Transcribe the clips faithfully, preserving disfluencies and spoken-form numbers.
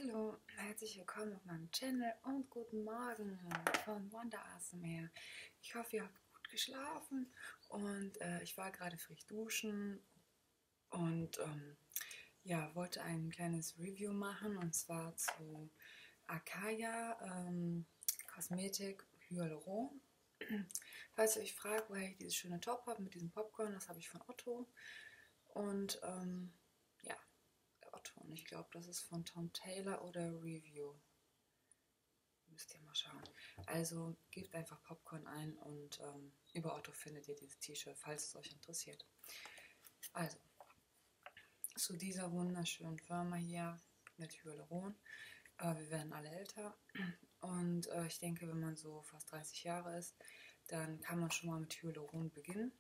Hallo, herzlich willkommen auf meinem Channel und guten Morgen von Wonder A S M R. Ich hoffe, ihr habt gut geschlafen und äh, ich war gerade frisch duschen und ähm, ja, wollte ein kleines Review machen und zwar zu Akaya ähm, Kosmetik Hyaluron. Falls ihr euch fragt, woher ich dieses schöne Top habe mit diesem Popcorn, das habe ich von Otto und ähm, ja. Otto und ich glaube, das ist von Tom Taylor oder Review. Müsst ihr mal schauen. Also gebt einfach Popcorn ein und ähm, über Otto findet ihr dieses T-Shirt, falls es euch interessiert. Also, zu dieser wunderschönen Firma hier mit Hyaluron. Äh, wir werden alle älter und äh, ich denke, wenn man so fast dreißig Jahre ist, dann kann man schon mal mit Hyaluron beginnen.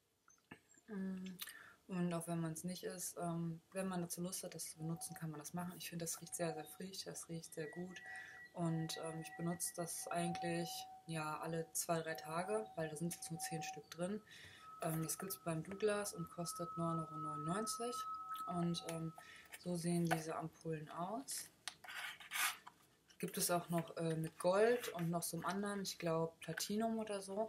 Und auch wenn man es nicht ist, ähm, wenn man dazu Lust hat, das zu benutzen, kann man das machen. Ich finde, das riecht sehr, sehr frisch, das riecht sehr gut. Und ähm, ich benutze das eigentlich ja alle zwei, drei Tage, weil da sind jetzt nur zehn Stück drin. Ähm, das gibt es beim Douglas und kostet neun Euro neunundneunzig. Und ähm, so sehen diese Ampullen aus. Gibt es auch noch äh, mit Gold und noch so einem anderen, ich glaube Platinum oder so.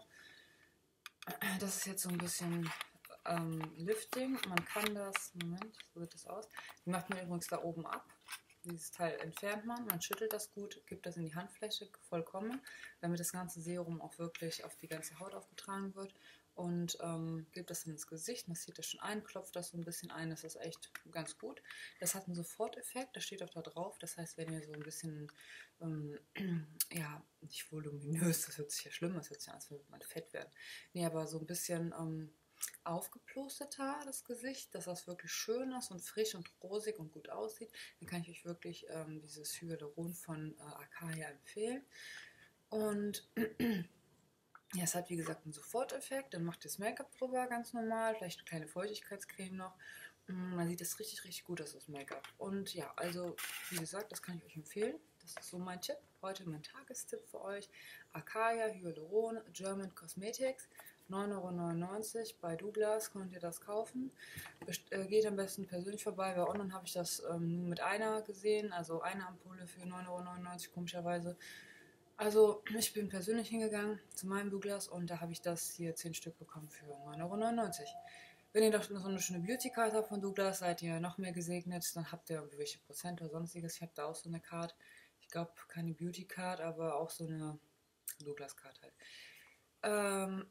Das ist jetzt so ein bisschen ähm, Lifting. Man kann das, Moment, so sieht das aus. Die macht man übrigens da oben ab. Dieses Teil entfernt man, man schüttelt das gut, gibt das in die Handfläche vollkommen, damit das ganze Serum auch wirklich auf die ganze Haut aufgetragen wird. Und ähm, gibt das ins Gesicht, massiert das schon ein, klopft das so ein bisschen ein, das ist echt ganz gut. Das hat einen Soforteffekt, das steht auch da drauf. Das heißt, wenn ihr so ein bisschen, ähm, ja, nicht voluminös, das hört sich ja schlimm, das hört sich an, als würde man fett werden. Nee, aber so ein bisschen ähm, aufgeplusteter das Gesicht, dass das wirklich schön ist und frisch und rosig und gut aussieht, dann kann ich euch wirklich ähm, dieses Hyaluron von äh, Akaya empfehlen. Und ja, es hat wie gesagt einen Soforteffekt, dann macht ihr das Make-up drüber ganz normal, vielleicht eine kleine Feuchtigkeitscreme noch. Man sieht das richtig, richtig gut aus, das Make-up. Und ja, also wie gesagt, das kann ich euch empfehlen. Das ist so mein Tipp. Heute mein Tagestipp für euch. Akaya Hyaluron German Cosmetics. neun Euro neunundneunzig. Bei Douglas könnt ihr das kaufen. Best äh, geht am besten persönlich vorbei. Bei online habe ich das ähm, nur mit einer gesehen. Also eine Ampulle für neun Euro neunundneunzig komischerweise. Also ich bin persönlich hingegangen zu meinem Douglas und da habe ich das hier zehn Stück bekommen für neun Euro neunundneunzig. Wenn ihr doch so eine schöne Beauty-Card habt von Douglas, seid ihr noch mehr gesegnet. Dann habt ihr irgendwelche Prozent oder sonstiges. Ich habe da auch so eine Card. Ich glaube, keine Beauty-Card, aber auch so eine Douglas-Card halt. Ähm,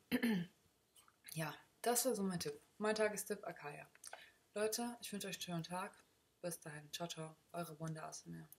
ja, das war so mein Tipp. Mein Tagestipp Akaya. Leute, ich wünsche euch einen schönen Tag. Bis dahin. Ciao, ciao. Eure Wonder A S M R.